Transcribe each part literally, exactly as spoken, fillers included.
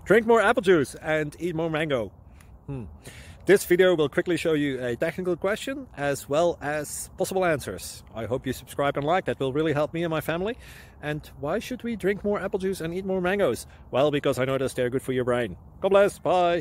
Drink more apple juice and eat more mango. Hmm. This video will quickly show you a technical question as well as possible answers. I hope you subscribe and like, that will really help me and my family. And why should we drink more apple juice and eat more mangoes? Well, because I noticed they're good for your brain. God bless, bye!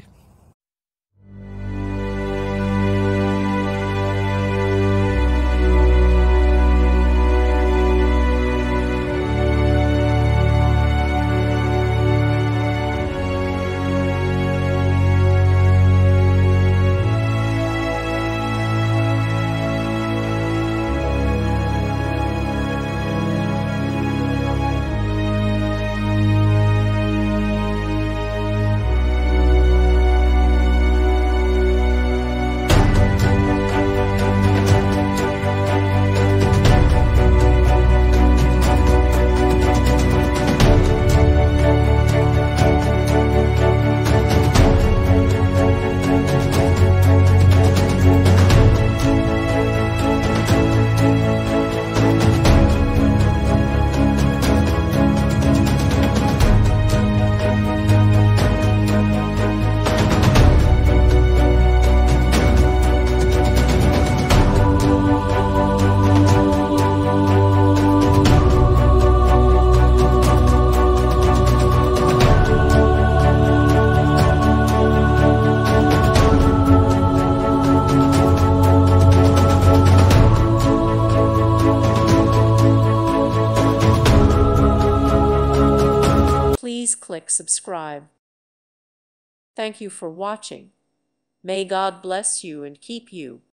Please click subscribe. Thank you for watching. May God bless you and keep you.